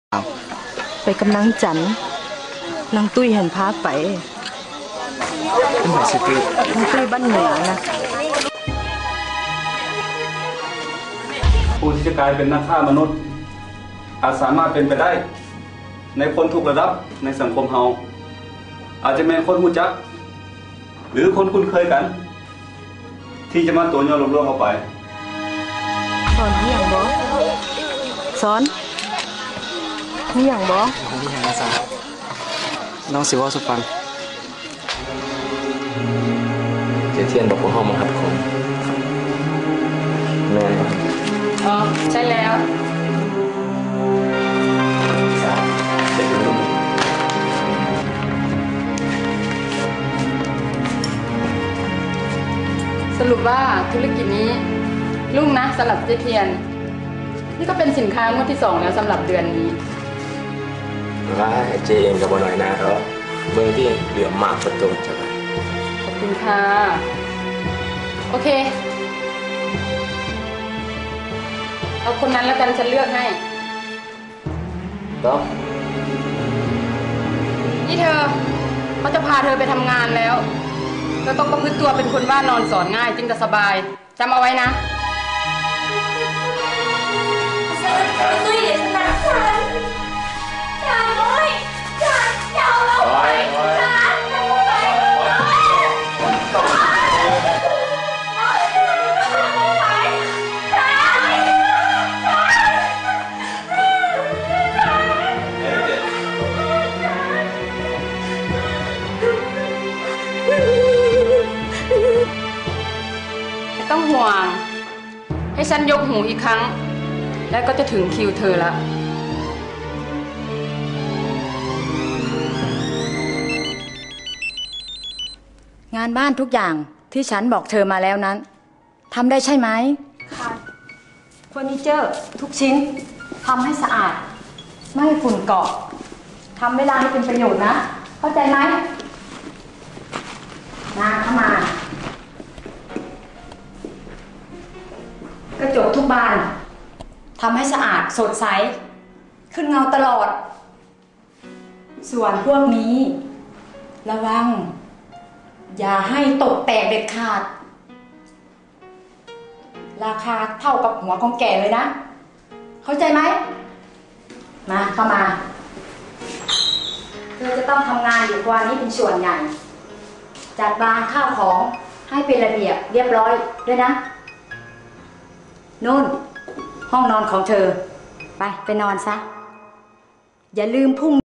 ไปกำลังจันนางตุ้ยเห็นพาไปเป็นแบบสตรีทนางตุ้ยบ้านเหนือนะผู้ที่จะกลายเป็นนักฆ่ามนุษย์อาจสามารถเป็นไปได้ในคนทุกระดับในสังคมเฮาอาจจะเป็นคนรู้จักหรือคนคุ้นเคยกันที่จะมาตัวย่อลงเอาไปสอนนี่อย่างบอสอนนี่อย่างบอของพี่แฮนซ่าน้องสิว่าสุฟังเจเทียนบอกว่าห้องมันหัดคมแม่นอ๋อใช่แล้วสรุปว่าธุรกิจนี้รุ่งนะสำหรับเจเทียนนี่ก็เป็นสินค้างวดที่2แล้วสำหรับเดือนนี้ว่าเจเองกับบอหน่อยนะเขาเบื้องที่เหลือมากประตูจะไปขอบคุณค่ะโอเคเอาคนนั้นแล้วกันฉันเลือกให้ต้องนี่เธอเขาจะพาเธอไปทำงานแล้วเธอต้องประพฤติตัวเป็นคนว่านอนสอนง่ายจึงจะสบายจำเอาไว้นะตุ้ยสนับสนุนอย่าเลยอย่าเราไปไม่ต้องห่วงให้ฉันยกหูอีกครั้งแล้วก็จะถึงคิวเธอละงานบ้านทุกอย่างที่ฉันบอกเธอมาแล้วนั้นทำได้ใช่ไหมค่ะเฟอร์นิเจอร์ทุกชิ้นทำให้สะอาดไม่ให้ฝุ่นเกาะทำเวลาให้เป็นประโยชน์นะเข้าใจไหมมาเข้ามากระจกทุกบานทำให้สะอาดสดใสขึ้นเงาตลอดส่วนพวกนี้ระวังอย่าให้ตกแตกเด็ดขาดราคาเท่ากับหัวของแก่เลยนะเข้าใจไหมมาเข้ามาเธอจะต้องทำงานอยู่กว่านี้เป็นส่วนใหญ่จัดวางข้าวของให้เป็นระเบียบเรียบร้อยด้วยนะนู่นห้องนอนของเธอไปนอนซะอย่าลืมพรุ่ง